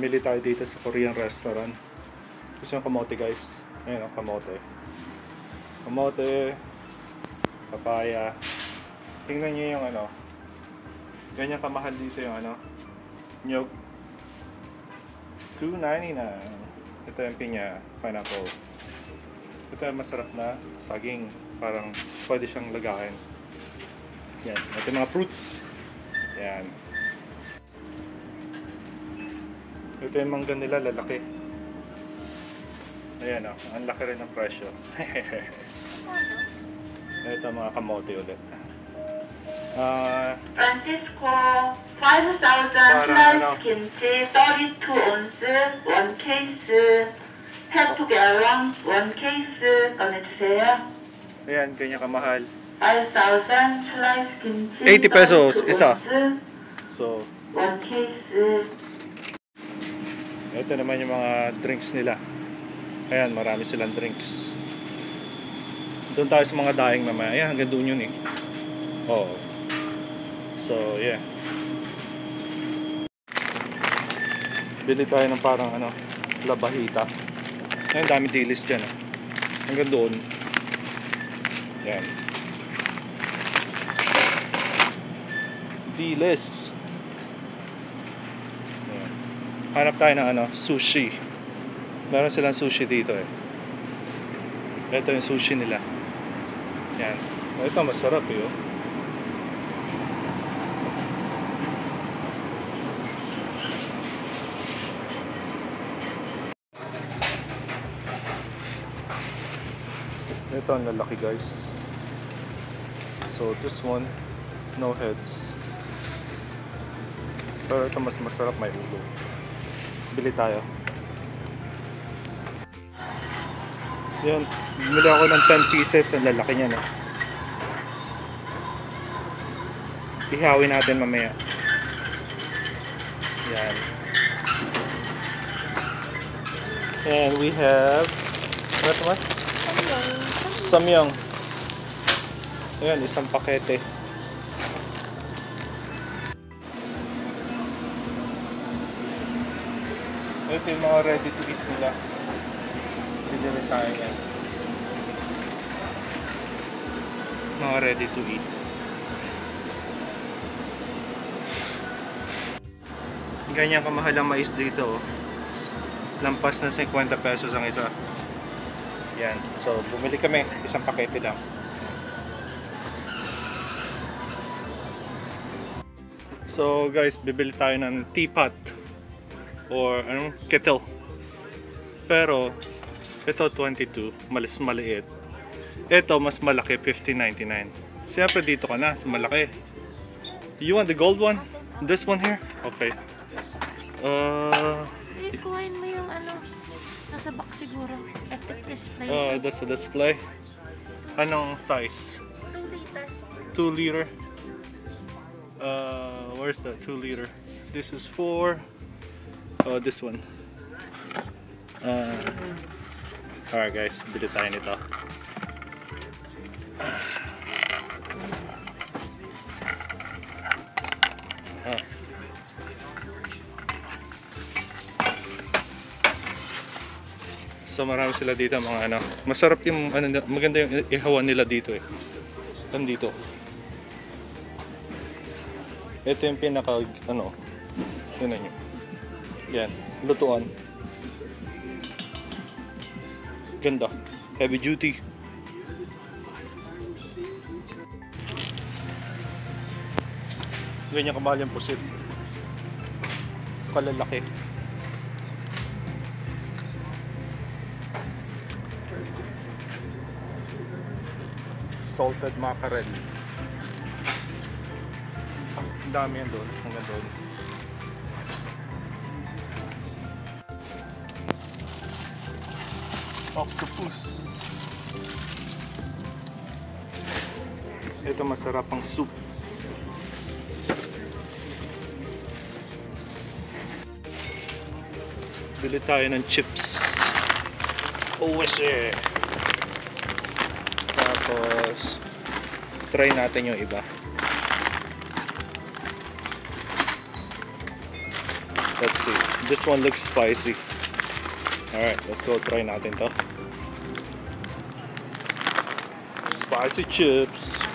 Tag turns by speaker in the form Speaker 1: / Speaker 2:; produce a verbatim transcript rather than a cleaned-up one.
Speaker 1: Namili tayo dito sa Korean restaurant. Gusto yung kamote guys. Ayan o, kamote. Kamote. Papaya. Tingnan nyo yung ano. Ganyan kamahal dito yung ano. Nyog. two ninety-nine. Ito yung pinya. Pineapple. Ito yung masarap na saging. Parang pwede siyang lagain. Yan. Ito yung mga fruits. Yan. Ito yung mangga nila, lalaki. Ayan o, ang laki rin ng presyo. Ito mga kamote ulit. Uh,
Speaker 2: Francisco, five thousand plus kimchi, thirty-two ounces, one case. Have to get around one case. 꺼내주세요.
Speaker 1: Ayan, kanya kamahal.
Speaker 2: five thousand plus kimchi,
Speaker 1: eighty pesos, isa. So,
Speaker 2: one case.
Speaker 1: ito naman yung mga drinks nila. Ayan, marami silang drinks. Doon tayo sa mga daing mamaya. Ayan, hanggang doon yun eh. Oo. So, yeah. Bili tayo ng parang ano, labahita. Ayan, dami dilis dyan eh. Hanggang doon. Ayan. Dilis. Hanap tayo ng ano, sushi. Meron silang sushi dito eh. Ito yung sushi nila. Yan. Ito masarap eh. Oh. Ito ang lalaki guys. So this one, no heads. Pero ito mas masarap, may ulo. Bili tayo. Yan, bumili ako ng ten pieces. Ang lalaki niya, no? Ihawin natin mamaya. Yan. And we have what what? Samyang. Ayan, isang pakete. Ito yung mga ready to eat nila. Bili rin tayo yan. Mga ready to eat. Ganyan kamahal ang mais dito. Oh. Lampas na fifty pesos ang isa. Yan. So, bumili kami. Isang pakete lang. So guys, bibili tayo ng teapot. Or anong kettle. Pero ito twenty-two, malis maliit. Ito mas malaki, fifteen ninety-nine. Siyempre dito ka na sa malaki. You want the gold one? This one here? Okay. Uh
Speaker 3: Kuhain mo yung ano, nasa box siguro. Epic display.
Speaker 1: Oh, uh, that's a display. Anong size?
Speaker 3: two liters.
Speaker 1: two liter. Uh, where's the two liter? This is four. Oh, this one. Uh, Alright guys, bili tayo nito. Ah. So marami sila dito mga ano. Masarap yung ano, maganda yung ihawan nila dito eh. Nandito. Ito yung pinaka ano. Tingnan niyo. Yan, lutuan. Ganda. Heavy duty. Ganyan kamahal yung pusit. Kalalaki. Salted mackerel. Ang dami yan doon. Hanggang doon. Octopus. Ito masarap ang soup. Bili tayo ng chips. Oh, shit. Tapos try natin yung iba. Let's see. This one looks spicy. Alright, let's go try natin to. Spicy chips.